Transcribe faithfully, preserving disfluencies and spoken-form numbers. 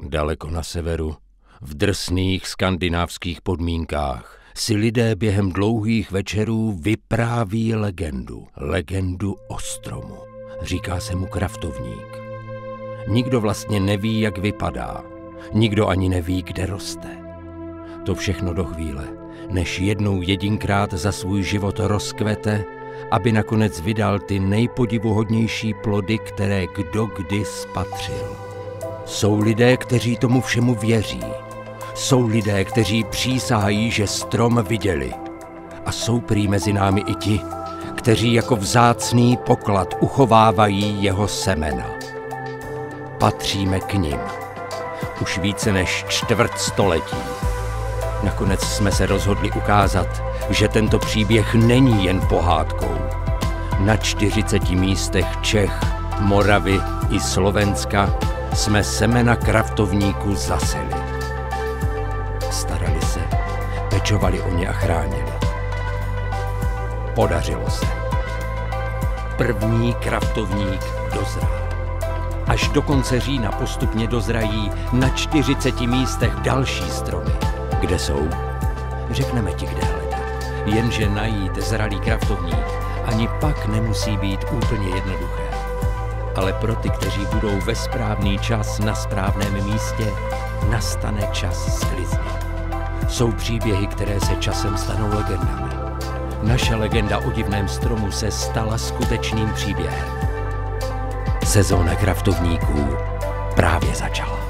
Daleko na severu, v drsných skandinávských podmínkách, si lidé během dlouhých večerů vypráví legendu. Legendu o stromu. Říká se mu kraftovník. Nikdo vlastně neví, jak vypadá. Nikdo ani neví, kde roste. To všechno do chvíle, než jednou jedinkrát za svůj život rozkvete, aby nakonec vydal ty nejpodivuhodnější plody, které kdo kdy spatřil. Jsou lidé, kteří tomu všemu věří. Jsou lidé, kteří přísahají, že strom viděli. A jsou prý mezi námi i ti, kteří jako vzácný poklad uchovávají jeho semena. Patříme k nim. Už více než čtvrt století. Nakonec jsme se rozhodli ukázat, že tento příběh není jen pohádkou. Na čtyřiceti místech Čech, Moravy i Slovenska jsme semena kraftovníků zaseli. Starali se, pečovali o ně a chránili. Podařilo se. První kraftovník dozrál. Až do konce října postupně dozrají na čtyřiceti místech další stromy. Kde jsou? Řekneme ti, kde hledat. Jenže najít zralý kraftovník ani pak nemusí být úplně jednoduché. Ale pro ty, kteří budou ve správný čas na správném místě, nastane čas sklizni. Jsou příběhy, které se časem stanou legendami. Naše legenda o divném stromu se stala skutečným příběhem. Sezóna kraftovníků právě začala.